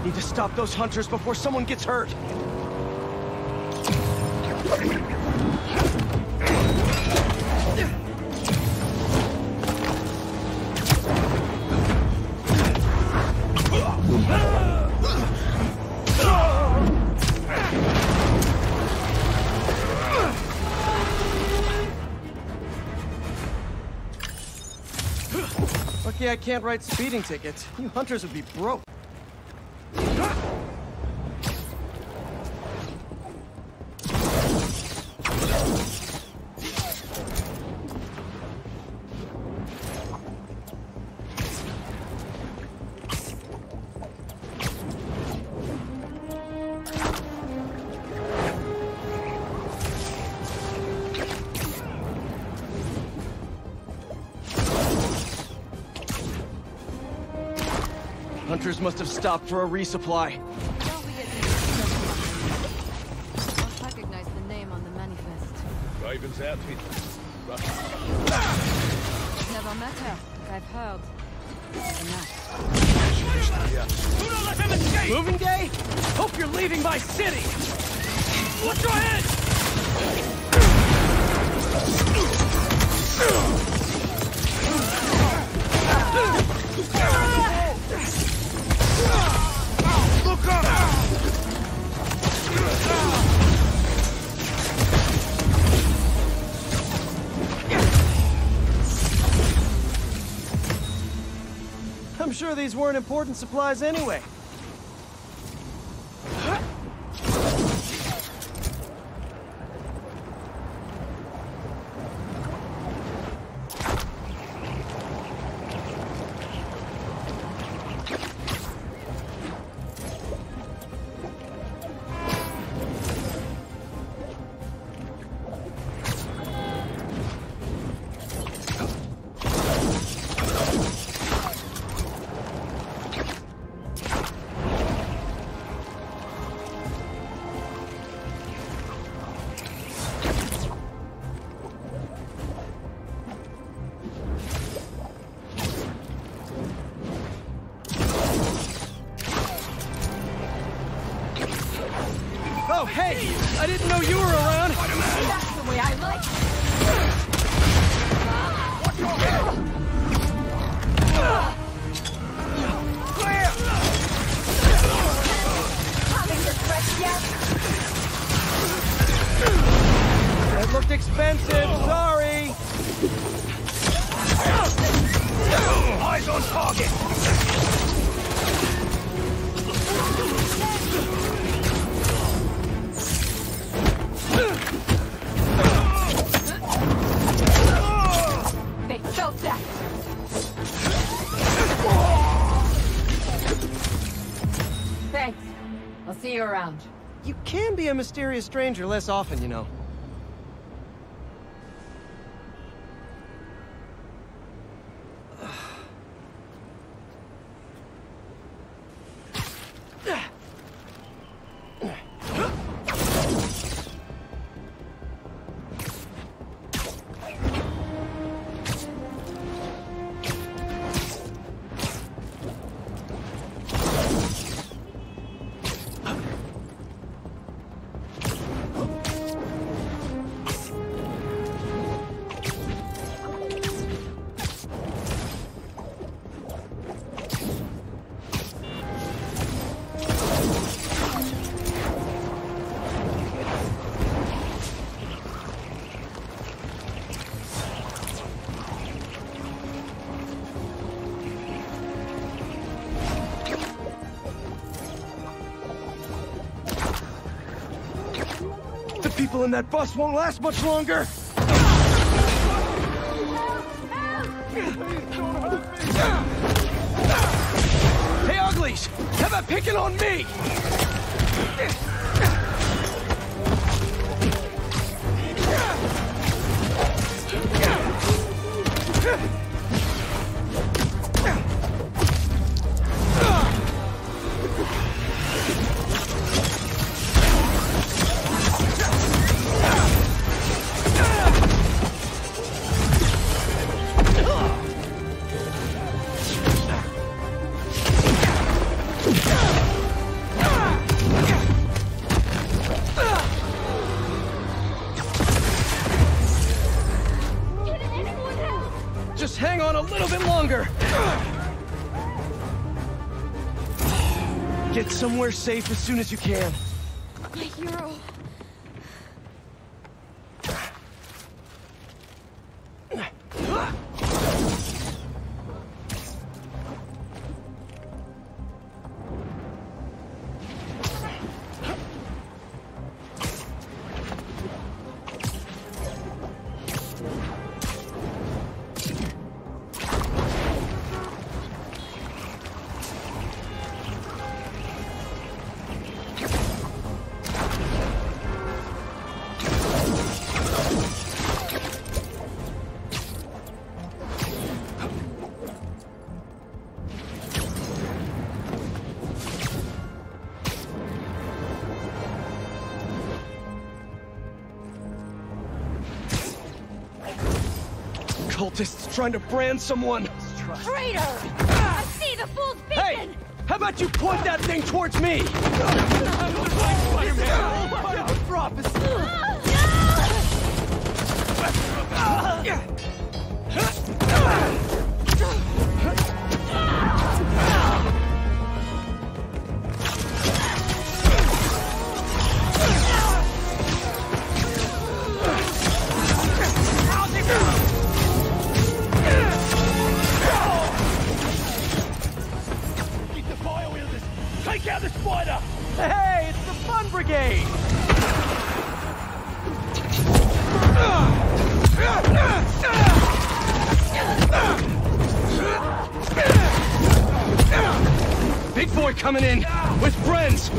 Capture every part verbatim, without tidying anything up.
Need to stop those hunters before someone gets hurt. Lucky I can't write speeding tickets. You hunters would be broke. Hunters must have stopped for a resupply. Don't we get Don't recognize the name on the manifest. Raven's outfit. Never met her, but I've heard. Enough. Do not let them escape! Moving day? Hope you're leaving my city! Watch your head! Look up! I'm sure these weren't important supplies anyway. Oh, hey! I didn't know you were around! That's the way I like it! Clear! Having your breath yet? That looked expensive, sorry! Eyes on target! They felt that! Thanks. I'll see you around. You can be a mysterious stranger less often, you know. The people in that bus won't last much longer! Hey, uglies! How about picking on me? Just hang on a little bit longer. Get somewhere safe as soon as you can. My hero. Cultists trying to brand someone. Traitor! I see the fool's beacon! Hey! How about you point that thing towards me? Take out the spider! Hey, it's the Fun Brigade! Big boy coming in with friends!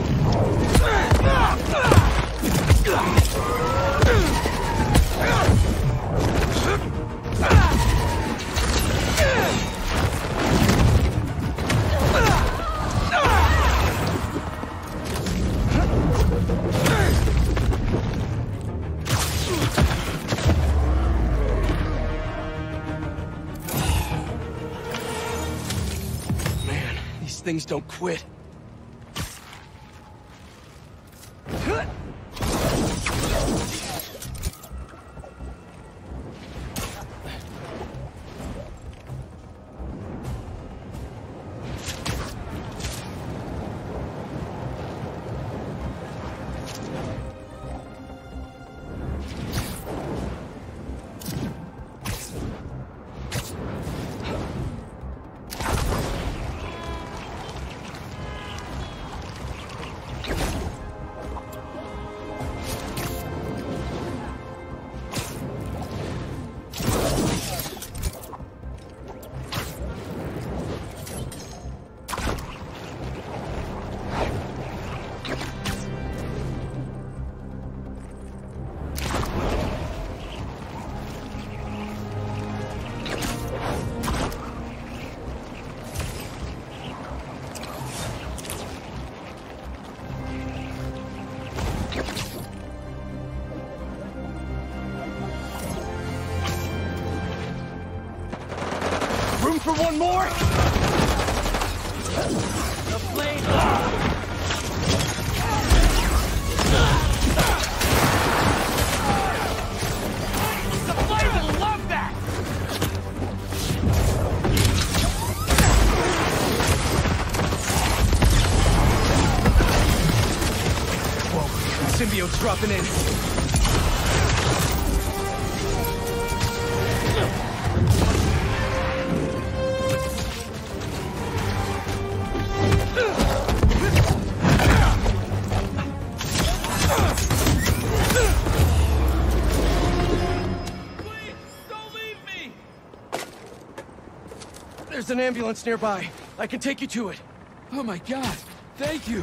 Things don't quit. Room for one more? The flame! The flame will love that! Whoa, symbiote's dropping in. There's an ambulance nearby. I can take you to it. Oh my god, thank you!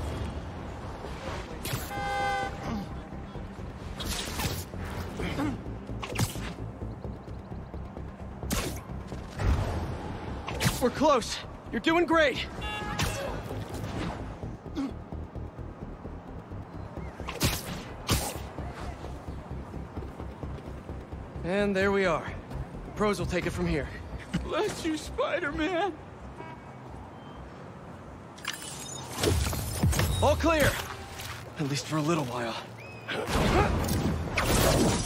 We're close. You're doing great. And there we are. Pros will take it from here. Bless you, Spider-Man! All clear. At least for a little while.